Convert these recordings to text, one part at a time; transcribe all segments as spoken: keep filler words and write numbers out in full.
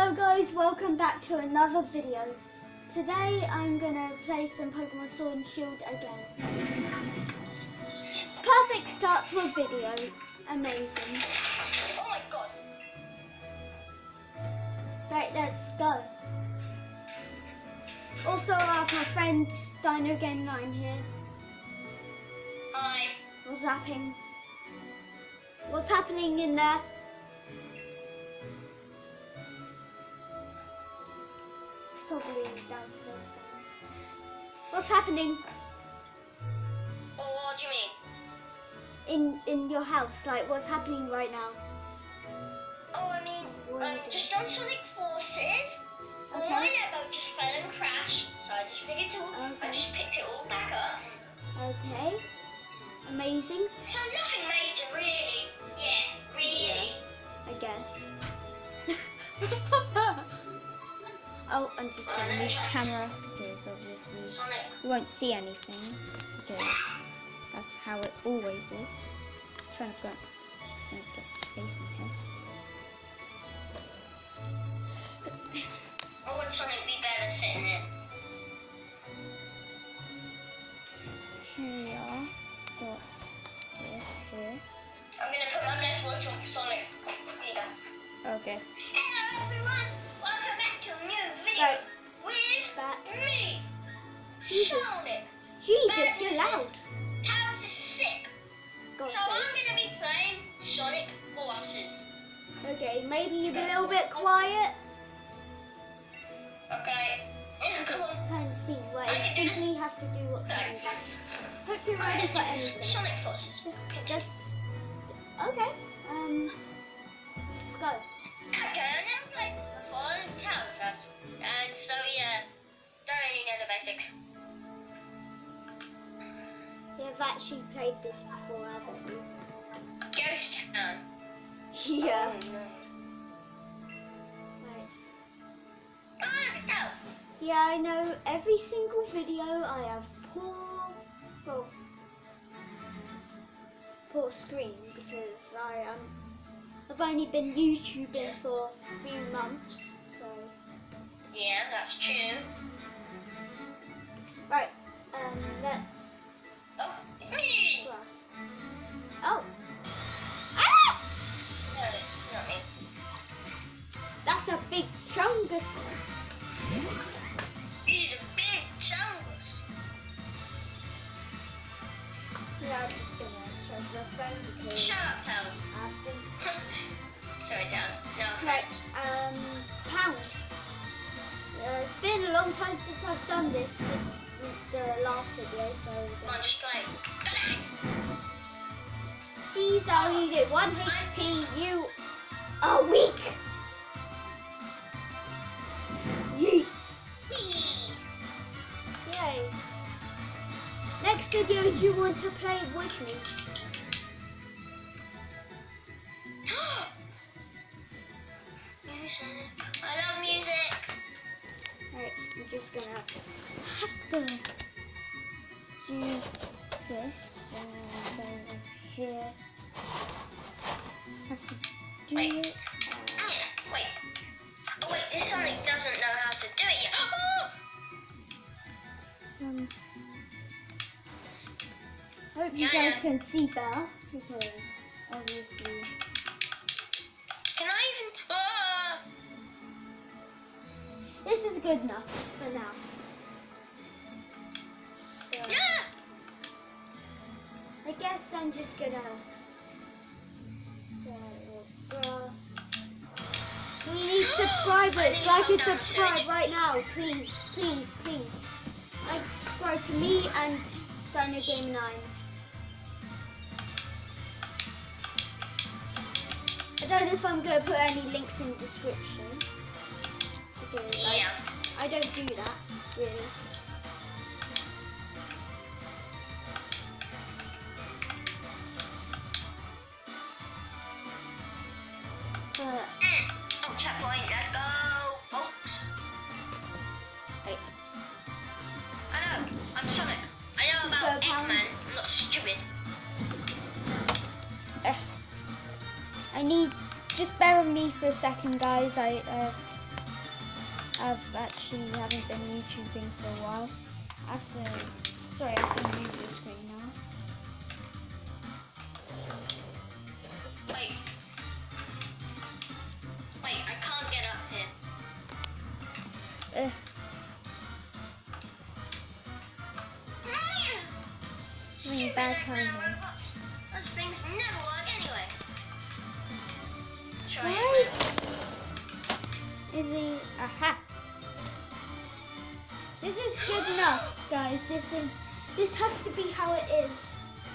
Hello guys, welcome back to another video. Today I'm gonna play some Pokemon Sword and Shield again. Perfect start to a video. Amazing. Oh my god. Right, let's go. Also I have my friend Dino Game nine here. Hi. What's happening? What's happening in there? Probably downstairs. What's happening? Well, what do you In mean? in your house? Like, what's happening right now? Oh, I mean, What are um, you doing? just on Sonic Forces. Okay. My Lego just fell and crashed, so I just picked it all. Okay. I just picked it all back up. Okay. Amazing, So nothing major, really. Yeah, really. I guess. Oh, I'm just gonna move the camera because obviously Sonic. you won't see anything because that's how it always is. Trying to get, trying to get space in here. Or would Sonic be better sitting in? Here we are. Got this here. I'm gonna put my best voice on Sonic. Here you go. Okay. Hello everyone, welcome back to a new video Right. with Back. me, Jesus. Sonic. Jesus, you're loud. House is sick. God's So I'm sake. gonna be playing Sonic Forces. Okay, maybe you be a little bit quiet. Okay. Come on. Can't see. Right, you simply have to do what's needed. Hope you're ready for anything. Sonic Forces. Just, just, okay. Um, let's go. Okay, I've never played this before. It's House us. And so yeah, don't really know the basics. You've actually played this before, haven't you? Ghost Town. Yeah. Oh, no. Right. Oh, it's House. Yeah, I know. Every single video I have poor, well, poor screen because I um, I've only been YouTubing for a few months, so. Yeah, that's true. Right. Um, let's. Oh, it's me. Grass. Oh. Ah! No, it's not me. That's a big chungus. He's a big chungus. Yeah, I'm just gonna charge my phone because Shut up, Tails. I've been. Sorry, Tails. No Right. offense. Um, pound. Uh, it's been a long time since I've done this with, with the last video, so. Come on, just play. Jeez, I only did one H P. You are weak. Yeet. Yay. Next video, do you want to play with me? Music. I love music. Right, I'm just gonna have to do this and then over here. Have to do Wait. it. Uh, Wait. Oh, wait, this Sonic doesn't know how to do it yet. Oh! um, hope you Yeah, I guys know. can see better because obviously. Can I even? Oh! This is good enough for now. So, Yeah! I guess I'm just gonna get a little grass. We need subscribers. Like and subscribe right now, please, please, please. Like, subscribe to me and Dino Game nine. I don't know if I'm gonna put any links in the description because I Yeah. I don't do that, really. But, Mm. Oh, checkpoint. Let's go, folks. hey, I know. I'm Sonic. I know Let's about go, Pound. Eggman. I'm not stupid. I need, just bear with me for a second, guys. I, uh, I've actually haven't been YouTubing for a while. After, sorry, I can move the screen now. Wait. Wait, I can't get up here. Uh, Really bad timing. Those things never work anyway. Try Why? it. Is he? Aha! This is good enough, guys. This is. This has to be how it is.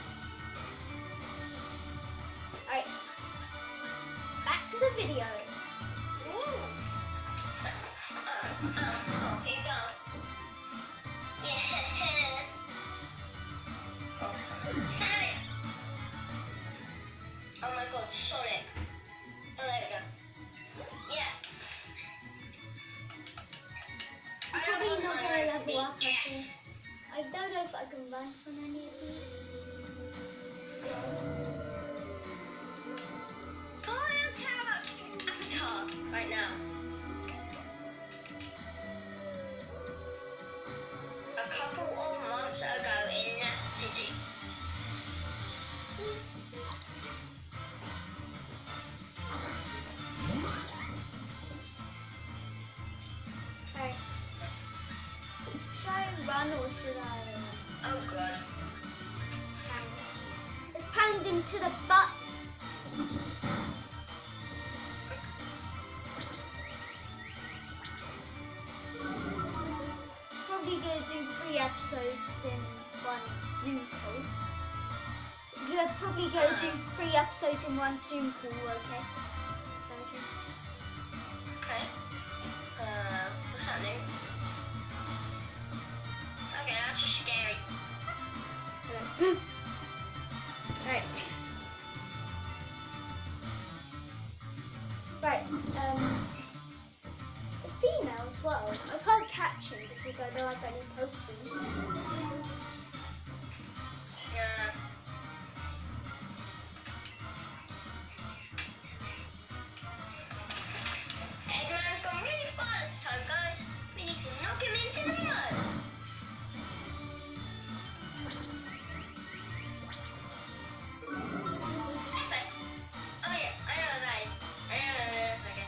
Alright. Back to the video. Ooh. Uh, uh, oh, here you go. Yeah. Oh, Sonic! Oh my god, Sonic. Oh, there we go. Yeah. I'm I probably don't not want going to mine to level be up. I yes. think. I don't know if I can run from any of these. Oh, I don't care about Avatar right now. A couple of months ago in that city. Okay. Should I run or should I Oh god. pound? Let's pound him to the butts. Probably gonna do three episodes in one Zoom call. You're probably gonna do three episodes in one Zoom call, okay? Okay. Okay. Uh, what's happening? Okay, that's just scary. Hello. Right. Right, um, it's female as well. I can't catch him because I don't have any Pokeballs. Yeah. Eggman's gone really far this time, guys. We need to knock him into the mud. Oh yeah, I know that. I know that. Okay.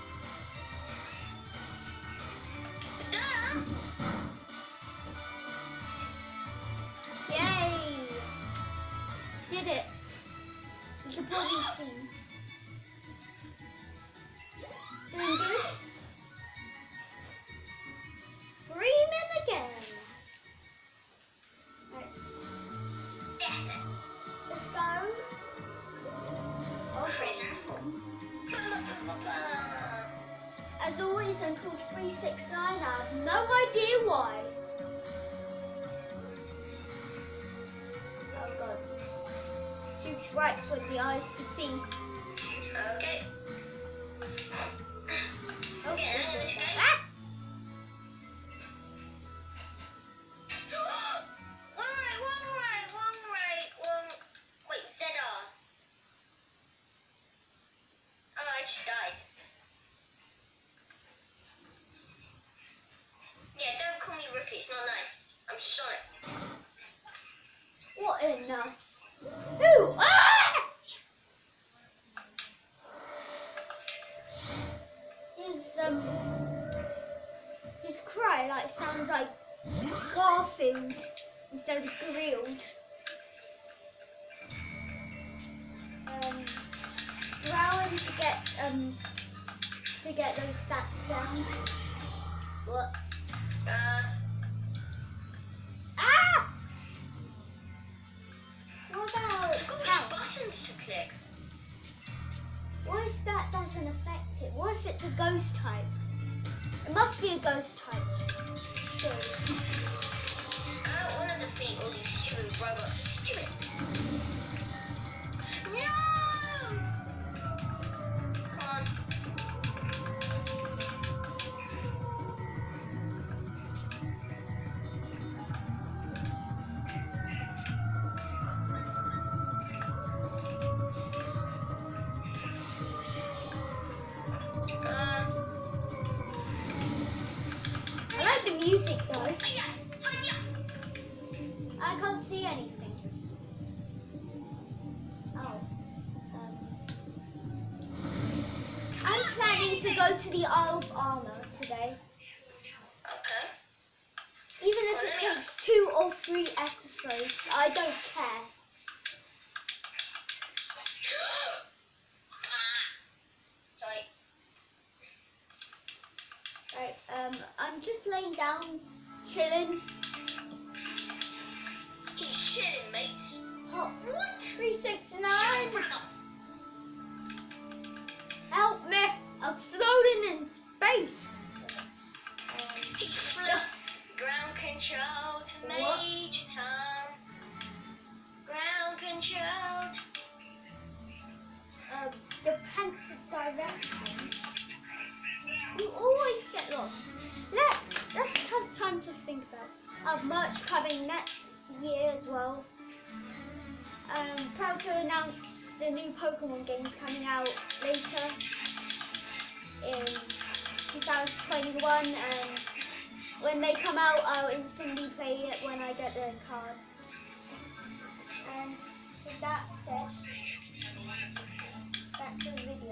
Duh! Yay! Did it. You can probably see. Doing good. Screaming again. Right, let's go. Oh, prison. As always, I'm called three six nine. I have no idea why. Oh god. Too bright for the eyes to see. Okay. Okay, I'm gonna escape. Ah! One right, one right, one right, one. Wait, Z R. Oh, I just died. Yeah, don't call me Rookie, it's not nice. I'm Sonic. What in the... Who? Ah! His, um... His cry, like, sounds like Garfield instead of grilled. Um... Growling to get, um... to get those stats down. What? Uh, Ah! What about I've got how? buttons to click. What if that doesn't affect it? What if it's a ghost type? It must be a ghost type. Sure. I don't want to defeat all these stupid robots. They're stupid. No! Come on. Uh, music though. I can't see anything. Oh. Um, I'm planning to go to the Isle of Armor today. Okay. Even if it takes two or three episodes, I don't care. Sorry. Right, um, I'm just laying down, chilling. He's chilling, mates. Oh, What? three sixty-nine. Help me! I'm floating in space. Um, He's float. Ground control to What? Major Tom. Ground control. um, the pencil directions. You always get lost. Let, let's have time to think about. I have merch coming next year as well. Um, proud to announce the new Pokemon games coming out later in two thousand twenty-one, and when they come out, I'll instantly play it when I get the card. And with that said, back to the video.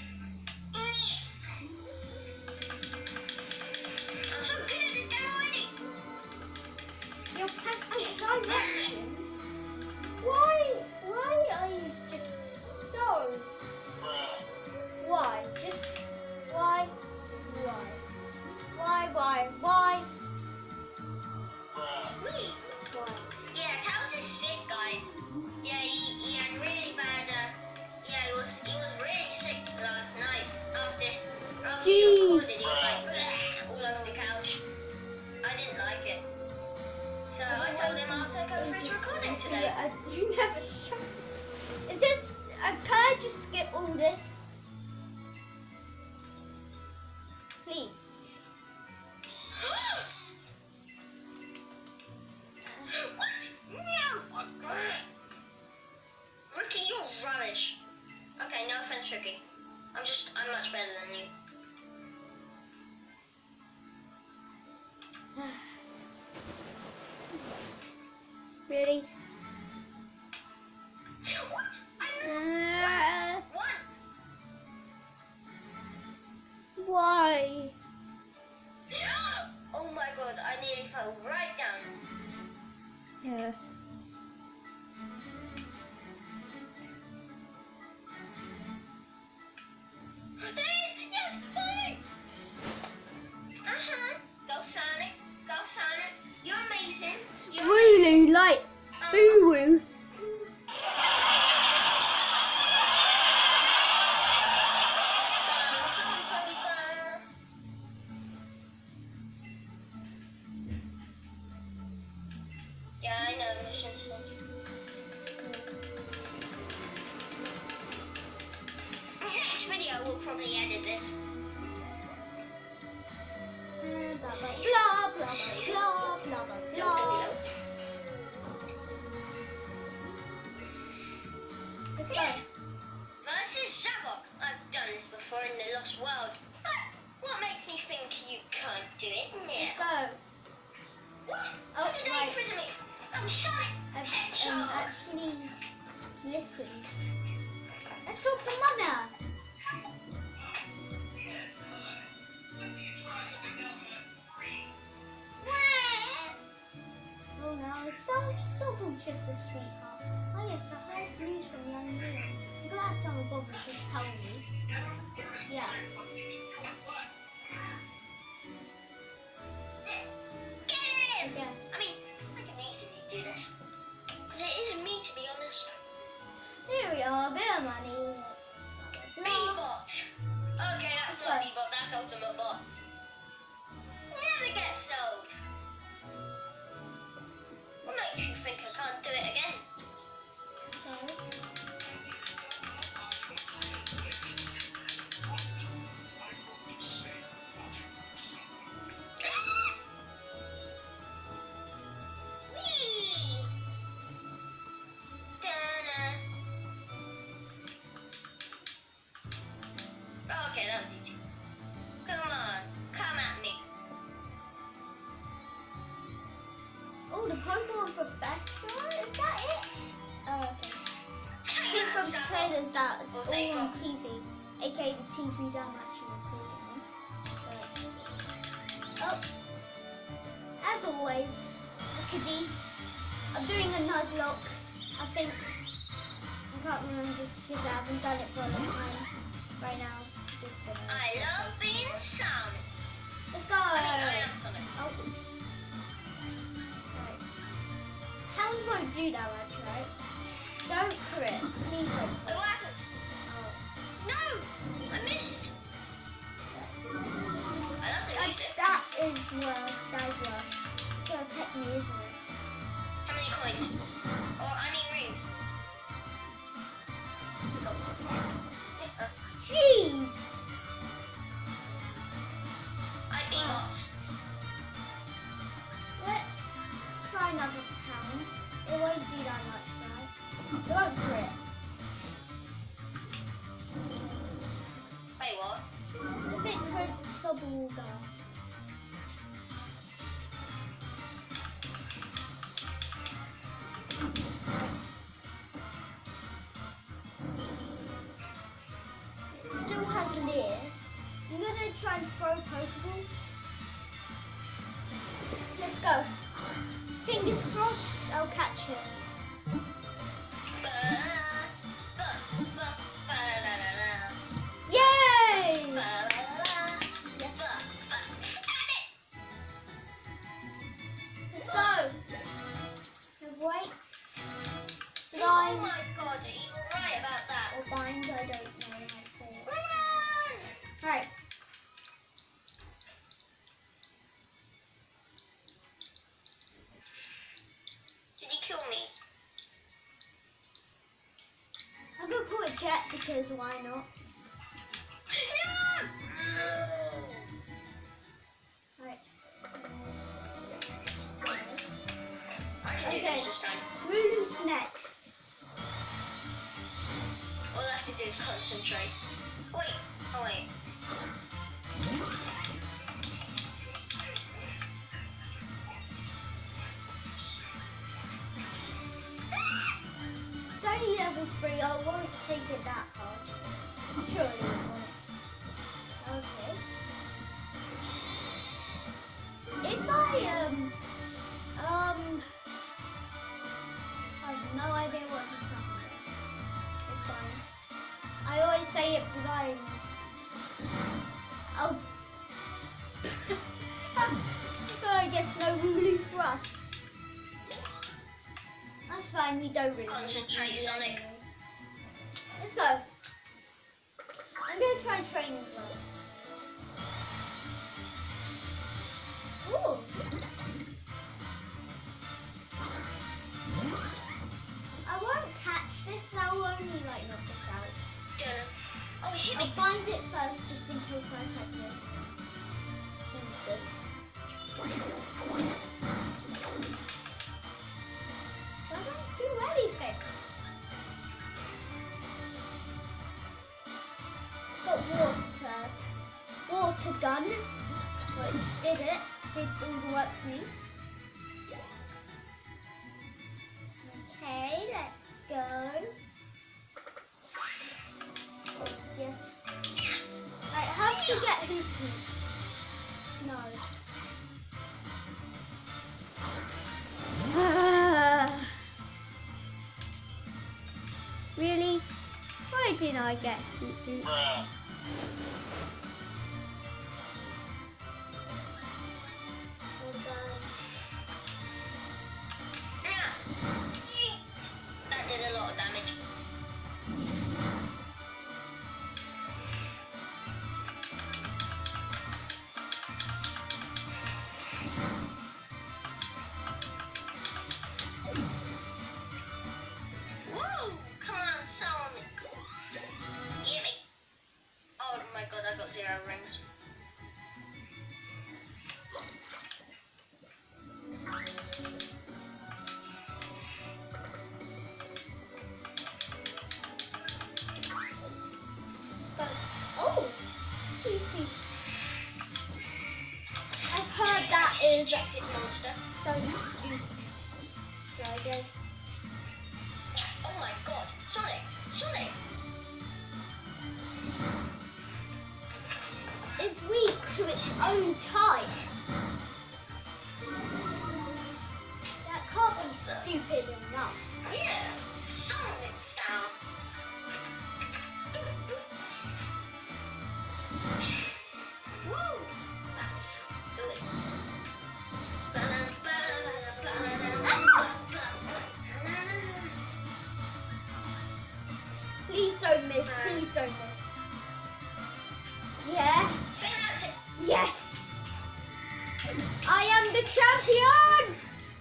I'm so good at this game already. Your pencil directions? Why? Why are you just so? Why? Just why? Why? Why? Why? Why? Me? Why? Yeah, Tails is sick, guys. Yeah, he, he had really bad. Uh, yeah, he was he was really sick last night after after he Jeez. recorded. He was like bleh, all over the couch. I didn't like it, so I told him I'll take over his recording today. Uh, you never shut. Is this? Uh, can I just skip all this, please? What? No. Ricky, you're rubbish. Okay, no offense, Ricky. I'm just I'm much better than you. Really? What? I Uh, What? why? Oh my god, I nearly fell right down. Yeah. There is! Yes! Hey! Uh-huh. Go Sonic. Go Sonic. You're amazing. You're Really like Uh-huh. boo woo. Yeah, I know. Missions. Next video, we'll probably edit this. Blah blah blah blah blah blah blah. Let's go. Yes. Versus Zavok. I've done this before in the Lost World. But what makes me think you can't do it Let's now? go. What? Oh, How did they right. imprison me? I'm Sonic. I've um, Headshot. actually listened. Let's talk to Mother. Oh no, so so good, just a sweetheart. Oh yes, I heard news from young Leo. I'm glad someone bothered to tell me. Yeah. Get him! Yes. I mean, I can easily do this. Because it is me, to be honest. Here we are, bit of money. Blah. B-bot. Okay, that's not B-bot, that's Ultimate Bot. Never gets sold. What makes you think I can't do it again? Okay. Professor? Is that it? Oh, okay. Take Two that, from sucker. trailers out. It's Or all say on from- T V, aka the T V that I'm actually recording on. But, oh, as always, look at D. I'm doing a Nuzlocke. I think I can't remember because I haven't done it for a long time. Right now, just gonna. I love being Sonic. Let's go. I mean, I am Sonic. Oh. Right. Hounds won't do that much, right? Don't crit. Please don't Oh, crit. what happened? Oh. No! I missed! I love the Uh, music. that is worse. That is worse. It's gonna pet me, isn't it? How many coins? Or, I mean, rings. Jeez! I beat bots. Let's try another pounds. It won't do that much now. It won't crit. Wait, what? If it crits, Sobble will go. It still has Leer. I'm gonna try and throw a Pokeball. Let's go. Fingers crossed, I'll catch it. Yay! Yes. Let's go. Now wait. Oh Blind my god, are you right about that? or bind, I don't know how to say it. Run! Right. Did he kill me? I'm gonna call it Jet because why not? Right. I can do Okay. this this time. Who's next? All I have to do is concentrate. Wait, oh wait. It's only level three, I won't take it that hard. Surely it won't. Okay. If I, um, um, I have no idea what just happened there. It's blind. I always say it blind. Oh. I guess no woolly for us. That's fine, we don't really Concentrate, need it Sonic. anyway. Let's go. I'm gonna try training first. Ooh. I won't catch this, I will only like knock this out. Dun. Oh, he hit I'll me. bind it first just in case I attack this. Use this. Doesn't do anything. It's got water. Water gun. Which did it. Did all the work for me. Okay, let's go. Yes. Right, how do you get hoops? No. Really? Why didn't I get hoops? That did a lot of damage. Woo! Come on, Sonic. Give me. Oh my god, I got zero rings. But, oh! See, see. I've heard that is Stupid monster. so stupid. So, I guess. Oh my god, Sonic! Sonic! It's weak to its own type. That can't be stupid enough. Yeah, Sonic style. Woo! That was good. Please don't miss, please don't miss. Yes! Yes! I am the champion!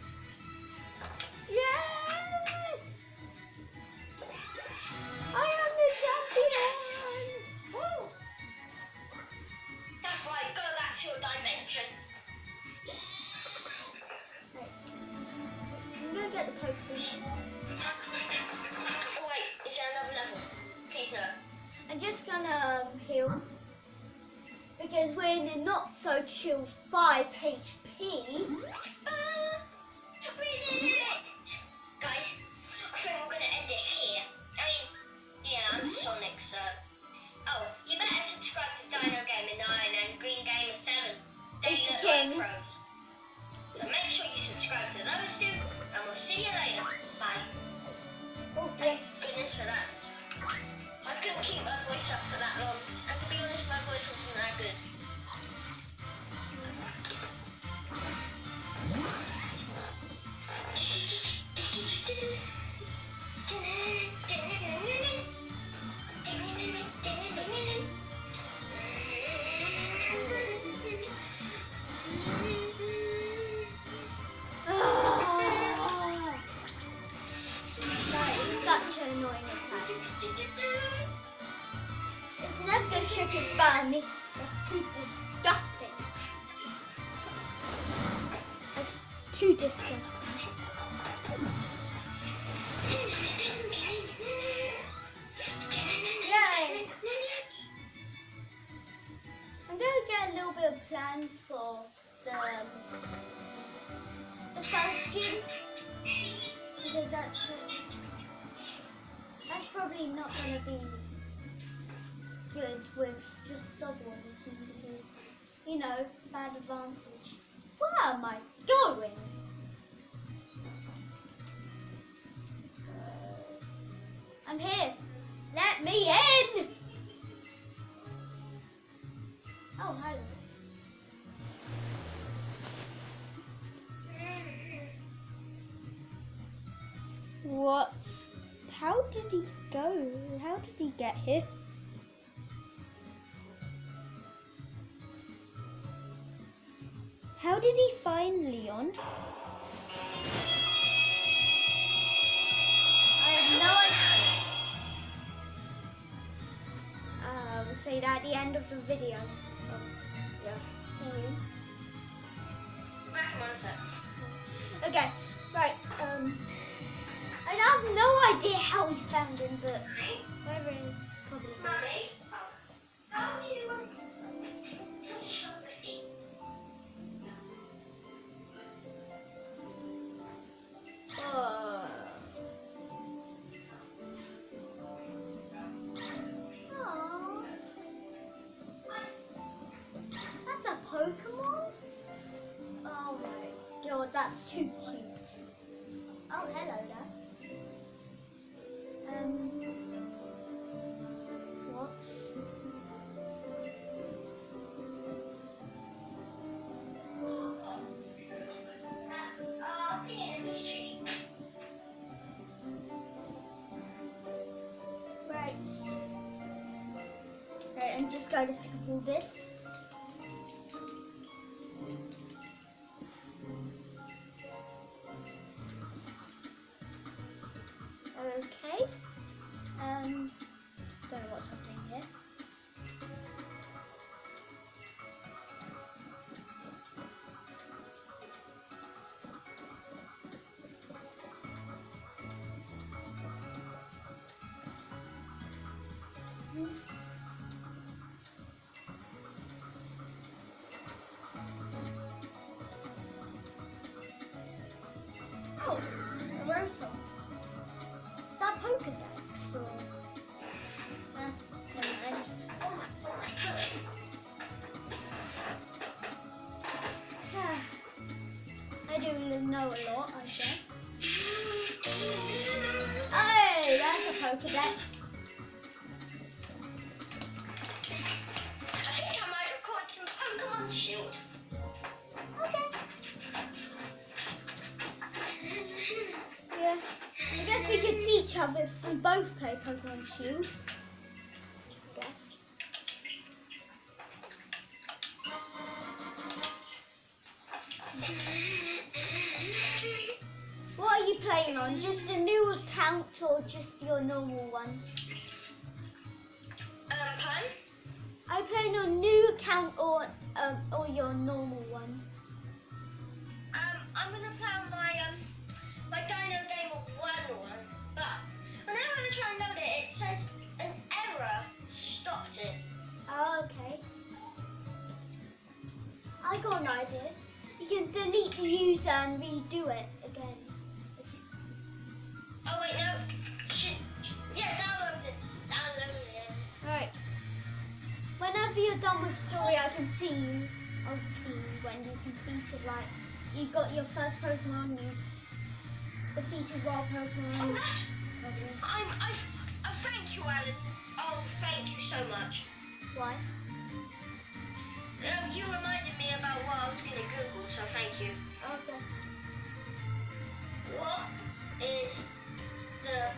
Yes! I am the champion! Woo! That's right, go back to your dimension. Right. I'm gonna get the Pokemon. Oh wait, is there another level? Please no. I'm just gonna um, heal. Because we're in a not so chill five H P. Uh, we did it! Guys, I think we're gonna end it here. I mean, yeah, I'm Sonic, so. Oh, you better subscribe to Dino Gamer nine and Green Gamer seven. They're It's the your king. pros. So make sure you subscribe to those two, and we'll see you later. Bye. Oh, Thank yes. goodness for that. I couldn't keep my voice up for that long, and to be honest, my voice wasn't that good. Ah, that is such an annoying attack. It's never gonna shake it by me. That's too disgusting. That's too disgusting. Yay! I'm gonna get a little bit of plans for the um, the first gym because that's probably, that's probably not gonna be good with just sub auditing because, you know, bad advantage. Where am I going? I'm here. Let me in. Oh, hello. What? How did he go? How did he get here? How did he find Leon? I have no idea. Uh, we'll say that at the end of the video. Um, yeah, see you. Back in one sec. Okay, right. Um, I have no idea how he found him, but whoever it is, probably knows. Mommy? How do you touch somebody? Uh, Aww. That's a Pokemon? Oh my god, that's too cute. Oh, hello there. Um, what? I'll see you in the street. Right. Right, I'm just going to skip all this. Okay. Um, don't know what's happening here. Oh, know a lot, I guess. Hey, that's a Pokedex. I think I might record some Pokemon Shield. Okay. Yeah. I guess we could see each other if we both play Pokemon Shield. I guess. What are you playing on? Just a new account or just your normal one? Um, pun? Are you playing on a new account or um, or your normal one? Um, I'm gonna play on my um my Dino Game of One one, but whenever I try and load it, it says an error stopped it. Oh, okay. I got an idea. You can delete the user and redo it again. Oh wait, no. Should, yeah, download it. Download it. Alright. Whenever you're done with story, I can see you. I'll see you when you completed, like, you got your first Pokemon, you defeated wild Pokemon. Oh, that's, Okay. I'm, I, I thank you, Alan. Oh, thank you so much. Why? Um, you reminded me about what I was going to Google, so thank you. Okay. What is the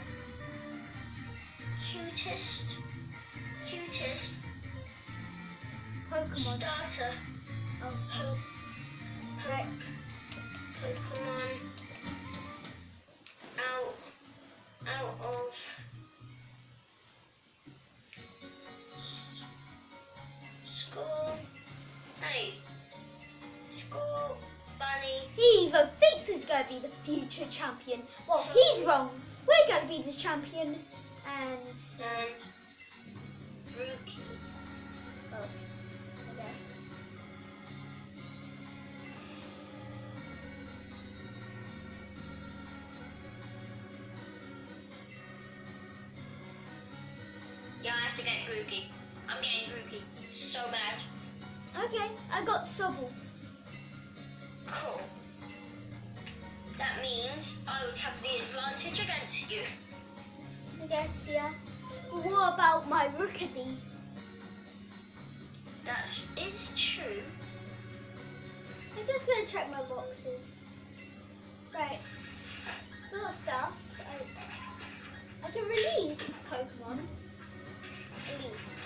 cutest, cutest Pokemon. starter Oh, po- right. Pokemon out, out of school? Hey, school bunny. He even thinks he's going to be the future champion. Well, he's wrong. We're going to be the champion. And, And Rookie. oh, I guess. Yeah, I have to get Grookey. I'm getting Grookey. So bad. Okay, I got Sobble. Cool. That means I would have the advantage against you. I guess, yeah. But what about my Rookity? That is true. I'm just going to check my boxes. Right. Sort of stuff. I, I can release Pokemon. Release.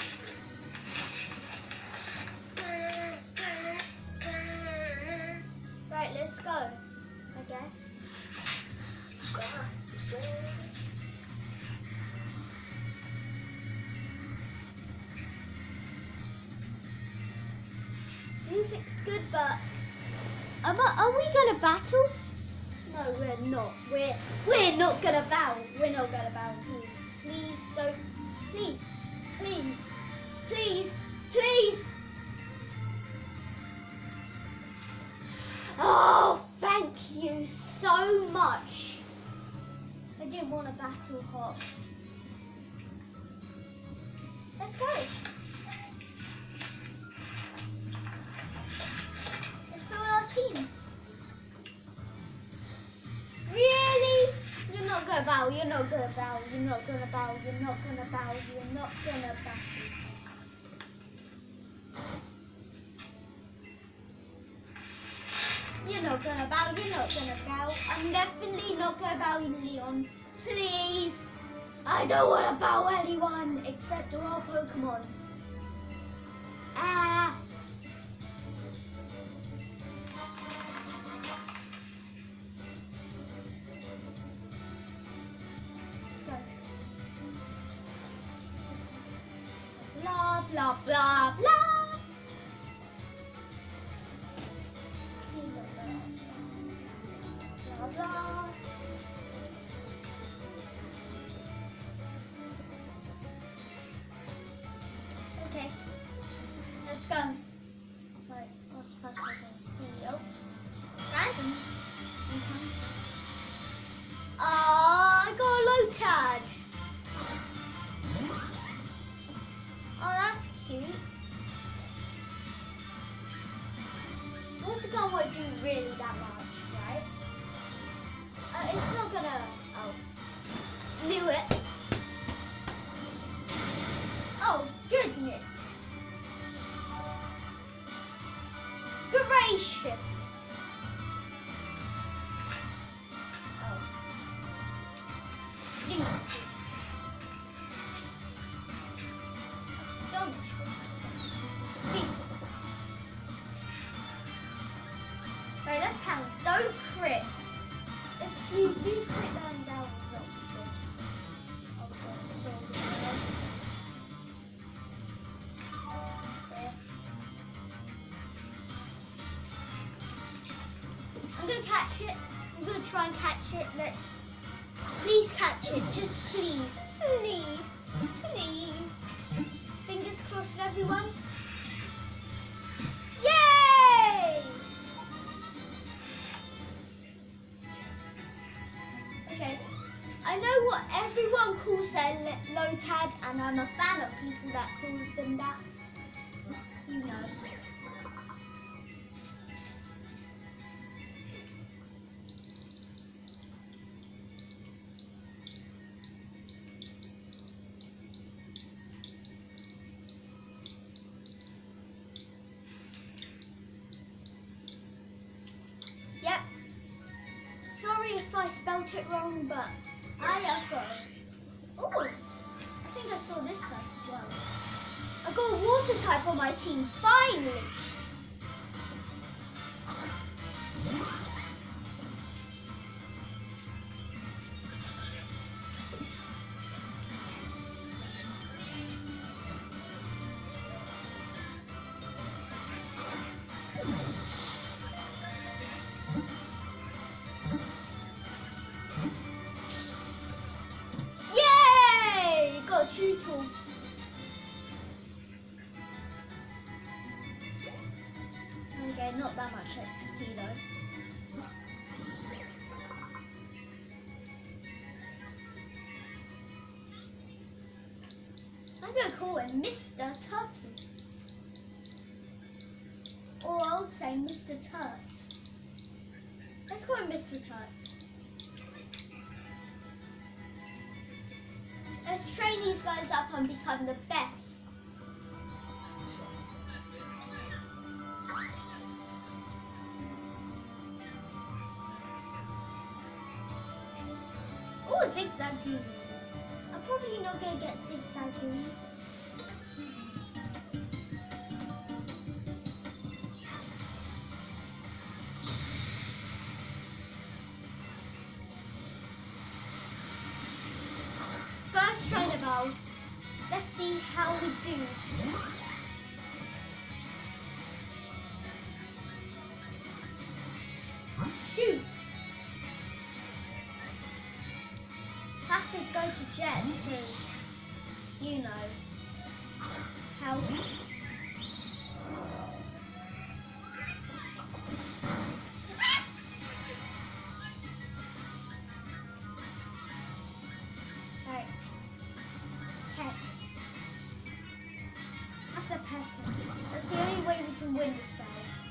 Right, let's go. I guess. Music's good, but am I, are we gonna battle? No, we're not. We're we're not gonna battle. We're not gonna battle. Please, please don't. Please, please, please, please. Oh, thank you so much. I didn't want to battle Hop. Let's go. Let's fill our team. Really? You're not gonna battle, you're not gonna battle, you're not gonna battle, you're not gonna battle, you're not gonna battle. You're not gonna bow, you're not gonna bow. I'm definitely not gonna bow you, Leon. Please. I don't wanna bow anyone except our Pokemon. Ah. Let's go. Blah, blah, blah, blah. Blah. Okay, let's go. water gun won't do really that much, right? Uh, it's not gonna. Oh, knew it. Oh goodness! Gracious! Oh. Ding. Astonish. What's astonish? Peace. Right, let's pound. Don't crit. If you do crit them down, not good. Oh, God, so good. There. I'm gonna catch it. I'm gonna try and catch it. Let's. Please catch it. Just please. Please. Please. Fingers crossed, everyone. Yay! Okay. I know what everyone calls their low-tad, and I'm a fan of people that call them that. You know. Yep. Sorry if I spelt it wrong, but I have got it. Oh, I think I saw this first as well. I got a water type on my team, finally. Yay! Got a true tool. Okay, not that much X P though. I'm gonna call him Mister Turtle. Or I would say Mister Turt. Let's call him Mister Turt. Let's train these guys up and become the best. Oh, zigzag gooey. I'm probably not gonna get zigzag gooey. First trainer bell. Let's see how we do. Shoot! Have to go to jet because you know how. Right. Peck. Have to peck him. That's the only way we can win this battle.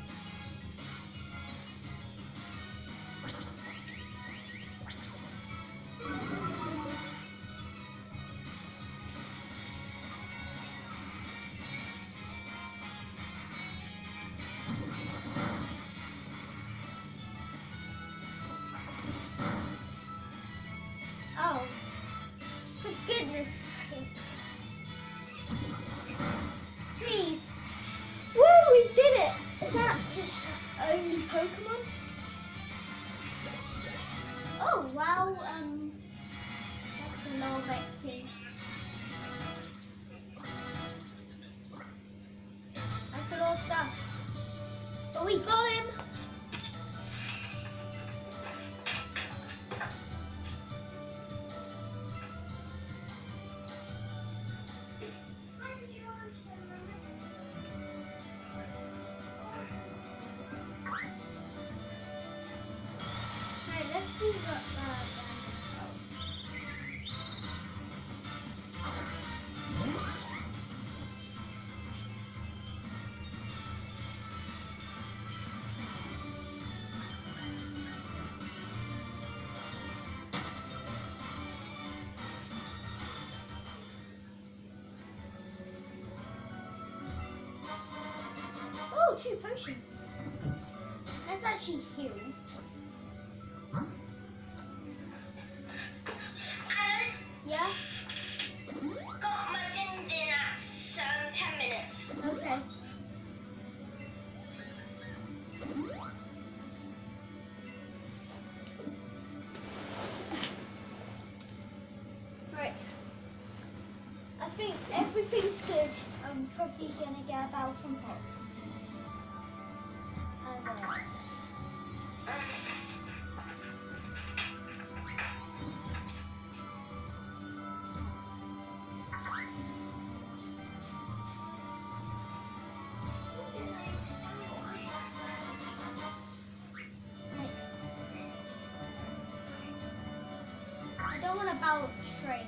Oh, for goodness sake. Please. Woo, we did it. Is that his only Pokemon? Oh, wow. Um, that's a lot of X P. That's a lot of stuff. But we got him. Let's see what uh, got two potions. Let's actually heal. Alan, Yeah? got my din din at um, ten minutes. Okay. Right. I think everything's good. I'm probably gonna get a bow from Pop. And then... I don't want to bow trainer.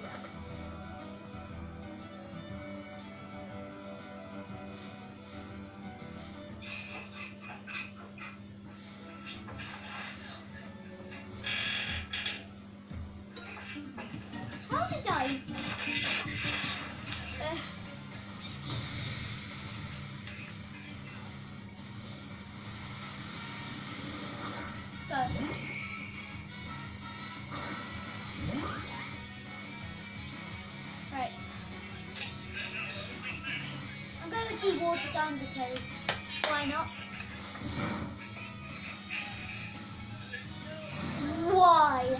How did I? Uh, go. Right. I'm gonna do water down because why not? Why?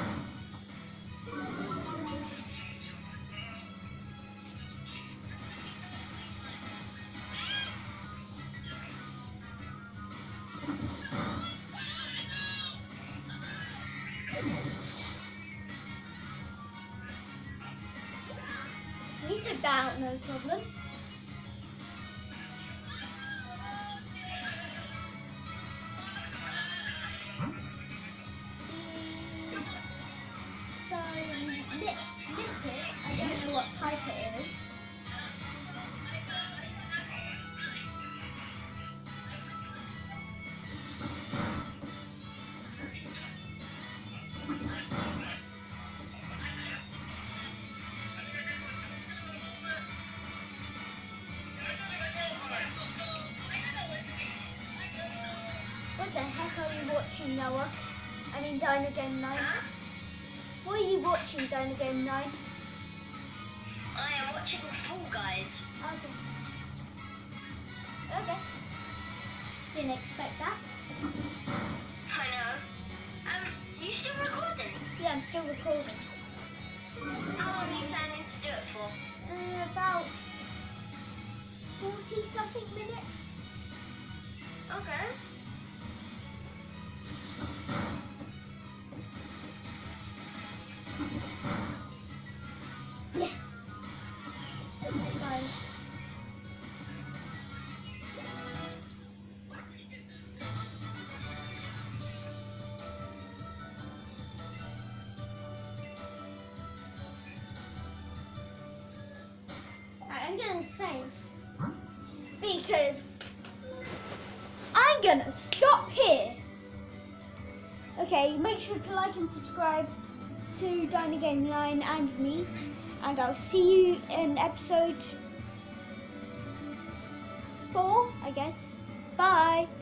You took that out, no problem. So, lip, liquid, I don't know what type it is. What the heck are you watching, Noah? I mean, Dino Game nine. Huh? What are you watching, Dino Game nine? I am watching Fall Guys. Okay. Okay. Didn't expect that. I know. Um, you still recording? Yeah, I'm still recording. How long are you planning to do it for? Uh, about forty something minutes. Okay. Yes. Guys. I'm gonna save because I'm gonna stop here. Okay, make sure to like and subscribe to Dino Game nine and me, and I'll see you in episode four, I guess. Bye.